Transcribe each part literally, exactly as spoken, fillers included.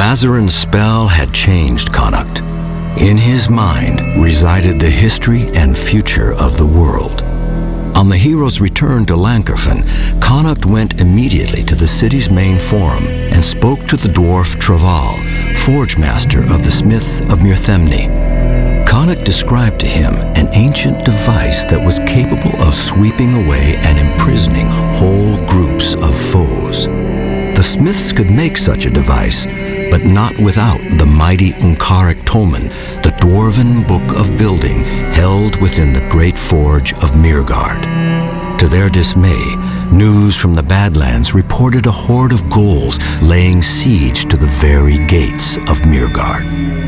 Mazarin's spell had changed Connacht. In his mind resided the history and future of the world. On the hero's return to Lancrefin, Connacht went immediately to the city's main forum and spoke to the dwarf Traval, forge master of the smiths of Mirthemne. Connacht described to him an ancient device that was capable of sweeping away and imprisoning whole groups of foes. The smiths could make such a device, but not without the mighty Unkaric Tomen, the dwarven book of building held within the great forge of Mirgard. To their dismay, news from the Badlands reported a horde of ghouls laying siege to the very gates of Mirgard.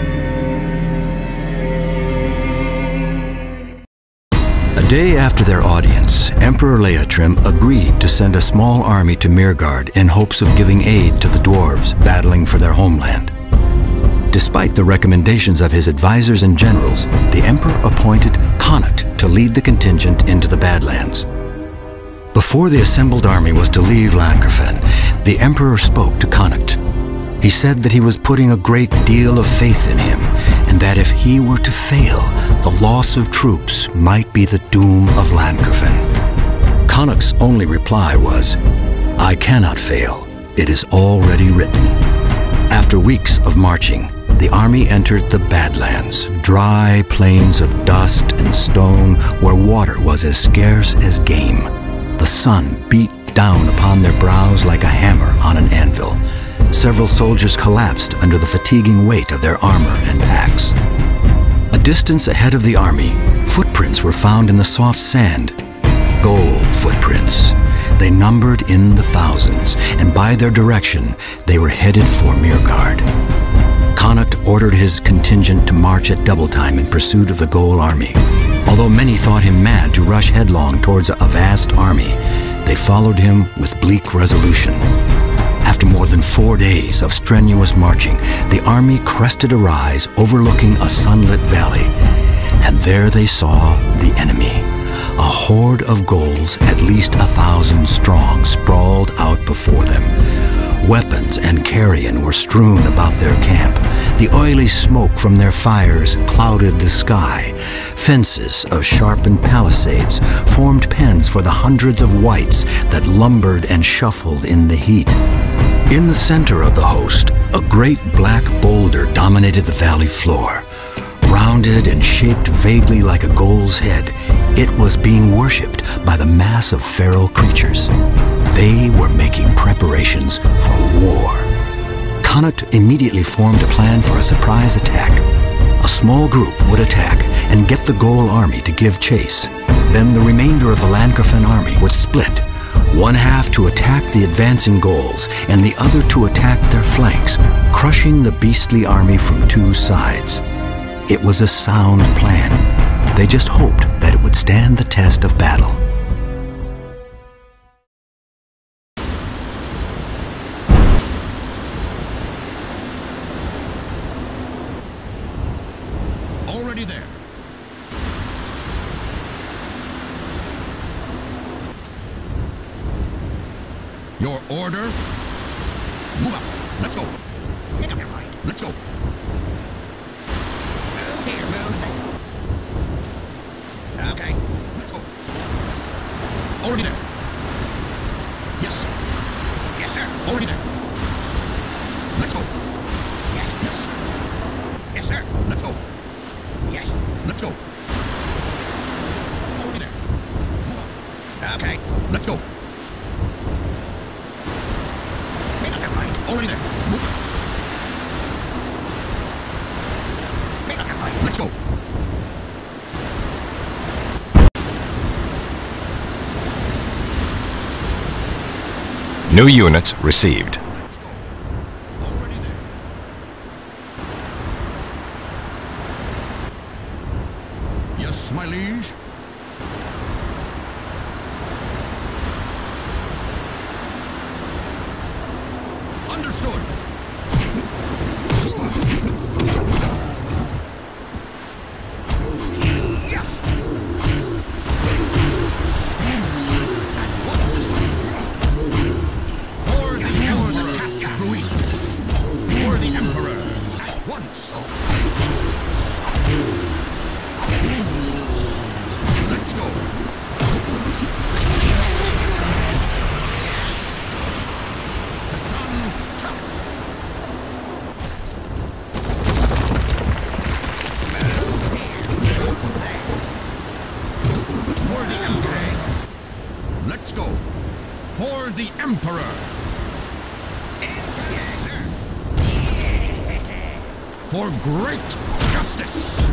A day after their audience, Emperor Leotrim agreed to send a small army to Mirgard in hopes of giving aid to the dwarves battling for their homeland. Despite the recommendations of his advisors and generals, the Emperor appointed Connacht to lead the contingent into the Badlands. Before the assembled army was to leave Lancrefin, the Emperor spoke to Connacht. He said that he was putting a great deal of faith in him, and that if he were to fail, the loss of troops might be the doom of Lancrefin. Connacht's only reply was, "I cannot fail. It is already written." After weeks of marching, the army entered the Badlands, dry plains of dust and stone where water was as scarce as game. The sun beat down upon their brows like a hammer on an anvil. Several soldiers collapsed under the fatiguing weight of their armor and packs. A distance ahead of the army, footprints were found in the soft sand. Gold footprints. They numbered in the thousands, and by their direction, they were headed for Mirgard. Connacht ordered his contingent to march at double time in pursuit of the Ghoul army. Although many thought him mad to rush headlong towards a vast army, they followed him with bleak resolution. After more than four days of strenuous marching, the army crested a rise overlooking a sunlit valley, and there they saw the enemy. A horde of ghouls, at least a thousand strong, sprawled out before them. Weapons and carrion were strewn about their camp. The oily smoke from their fires clouded the sky. Fences of sharpened palisades formed pens for the hundreds of wights that lumbered and shuffled in the heat. In the center of the host, a great black boulder dominated the valley floor. Rounded and shaped vaguely like a ghoul's head, it was being worshipped by the mass of feral creatures. They were making preparations for war. Connacht immediately formed a plan for a surprise attack. A small group would attack and get the Ghoul army to give chase. Then the remainder of the Lancrefin army would split, one half to attack the advancing Ghouls and the other to attack their flanks, crushing the beastly army from two sides. It was a sound plan. They just hoped that it would stand the test of battle. Already there. Your order? Move up. Let's go. Make up your mind. Let's go. Here, move. Okay. Let's go. Yes. Already there. Yes. Yes, sir. Already there. Let's go. Yes. Yes. Yes, sir. Let's go. Yes. Let's go. Already there. Move up. Okay. Let's go. Make up your mind. Already there. Move up. Make up your mind. Let's go. New units received. Already there. Yes, my liege. Understood. For the Emperor. For the Emperor. the Emperor. Yes, sir. For great justice.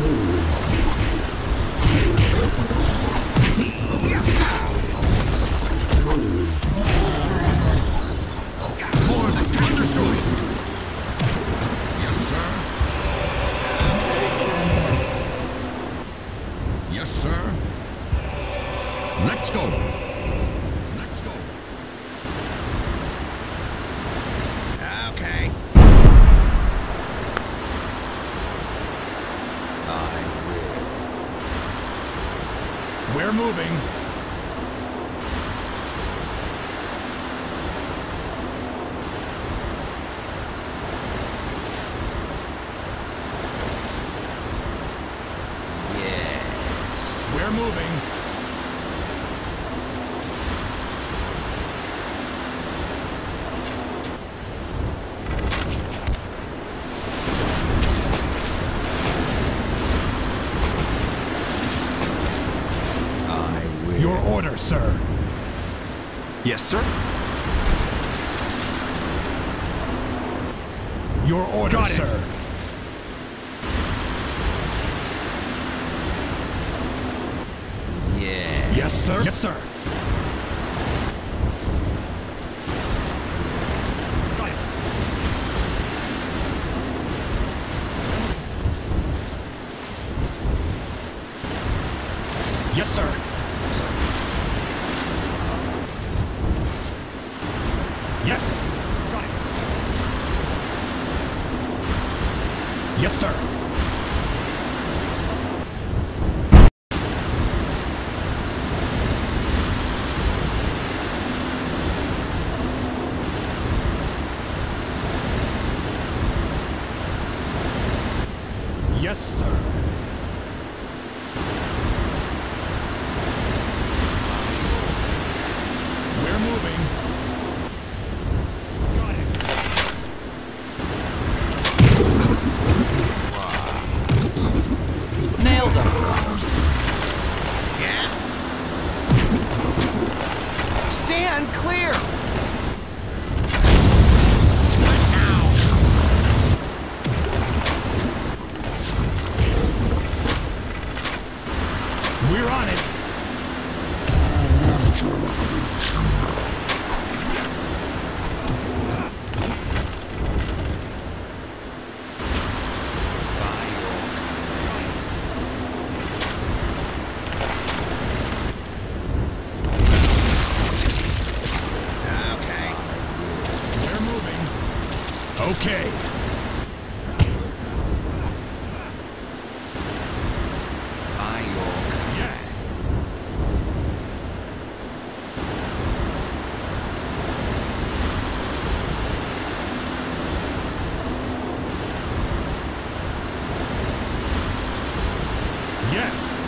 For the understood. Yes, sir. Yes, sir. Let's go. Let's go. Okay. I will. We're moving. Yes. We're moving. I will. Your order, sir. Yes, sir. Your order, Got it. sir. Yes. Yes, sir. Yes, sir. Got it. Yes, sir. Yes. Got it. Yes, sir. Yes, sir. We're moving. Got it. Nailed him. Yeah? Stand clear. We're on it. Okay. We're moving. Okay. By your command. Yes. Yes.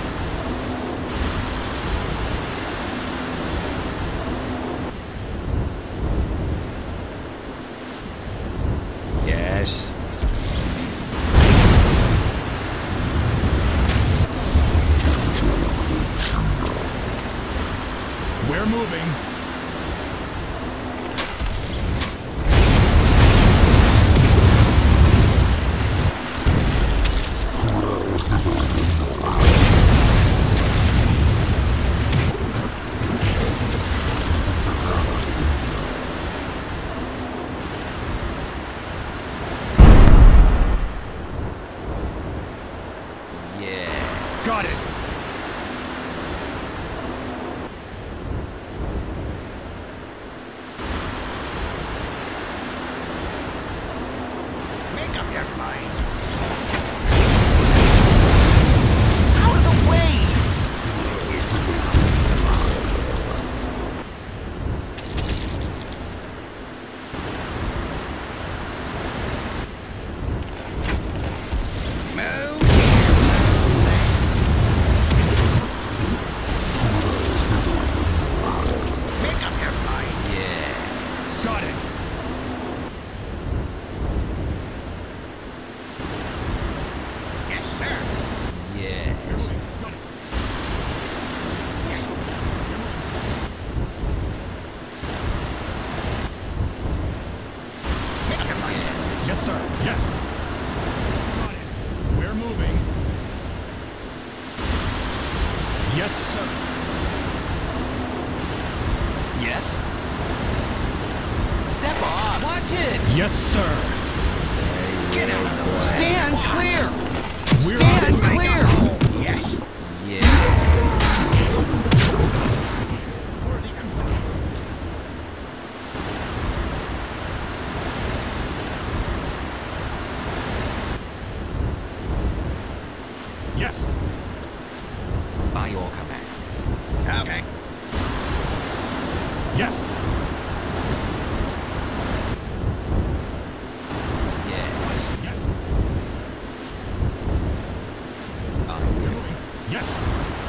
Yes. We're moving. Yeah. Got it. Make up your mind. Out of the way. Move. Yes, sir. Yes? Step off! Watch it! Yes, sir. Get out of the way! Stand clear! We're Stand on it. clear! Yes! Yeah. For the Emperor. Yes. By your command. Okay. Yes. Yes. Yes. I will. Yes.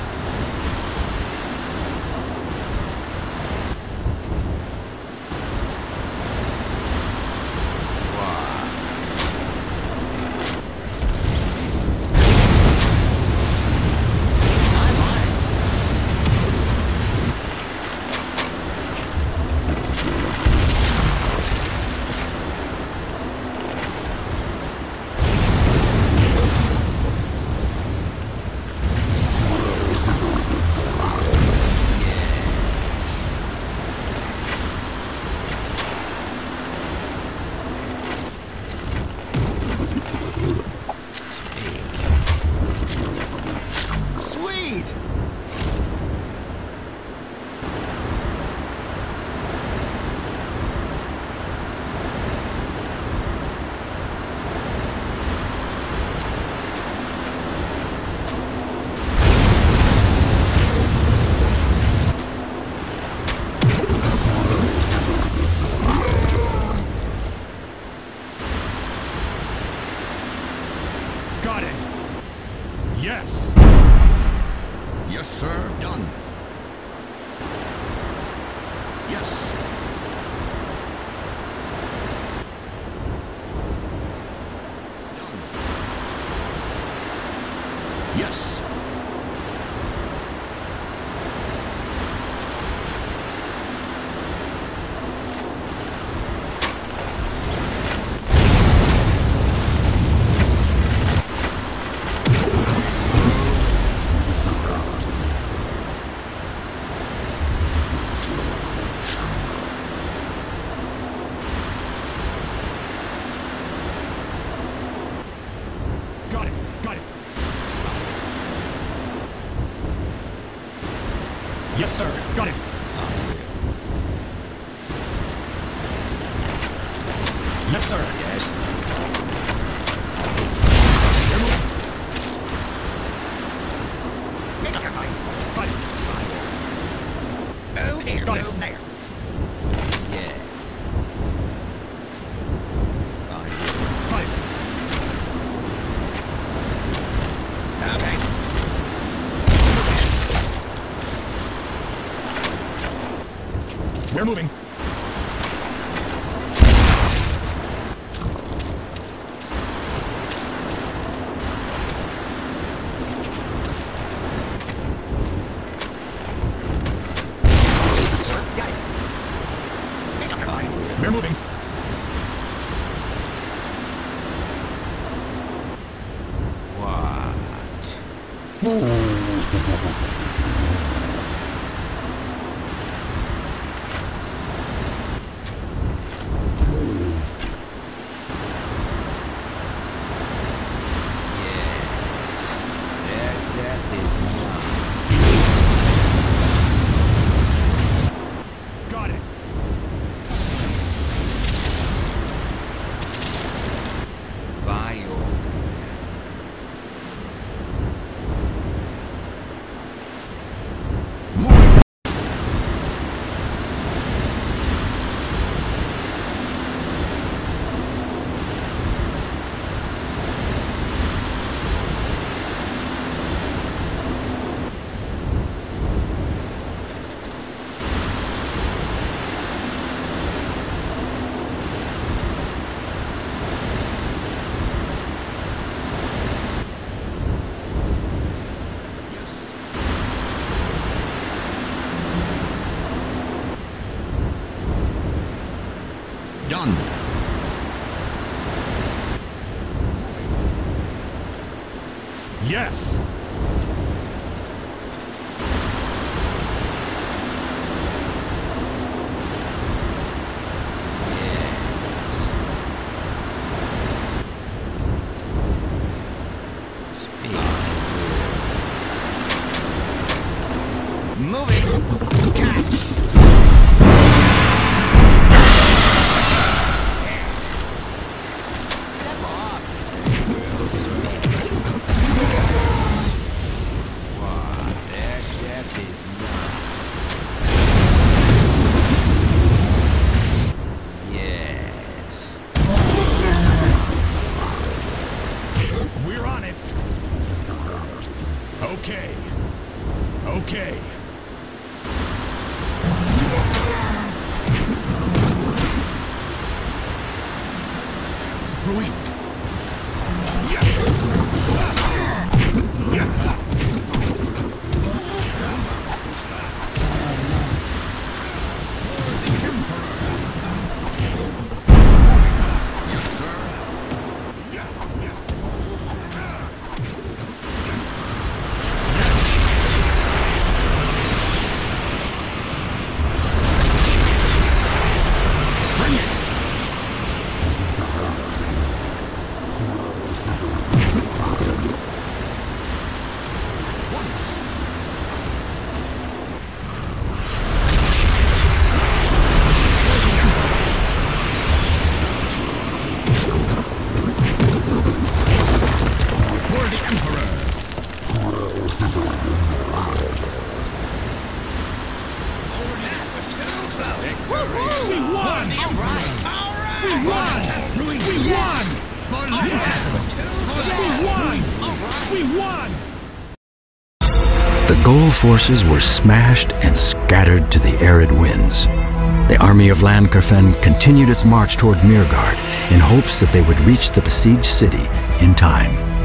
Sweet! Got it. Yes. Yes, sir. Done. Yes. Done. Yes. Got it. Got it. Yes, sir. Got it. Yes, sir. Yes. We're moving. Make up your mind. Got it. Move here. Got it. Move there. Yes. I Got it. Okay. We're moving. Sir, got it. Make up your mind. We're moving. What? Yes. Their death is mine. Got it. By your Move. Yes. Done. Yes. Step off. Wow, that chef is yes. We're on it. Okay. Okay. Ruined. Yes, sir. Bring it. Once. For the Emperor. We won! All right. All right. We won! Ruined. We won! For the Yeah. We won! We won! The Goal forces were smashed and scattered to the arid winds. The army of Landkerfen continued its march toward Mirgard in hopes that they would reach the besieged city in time.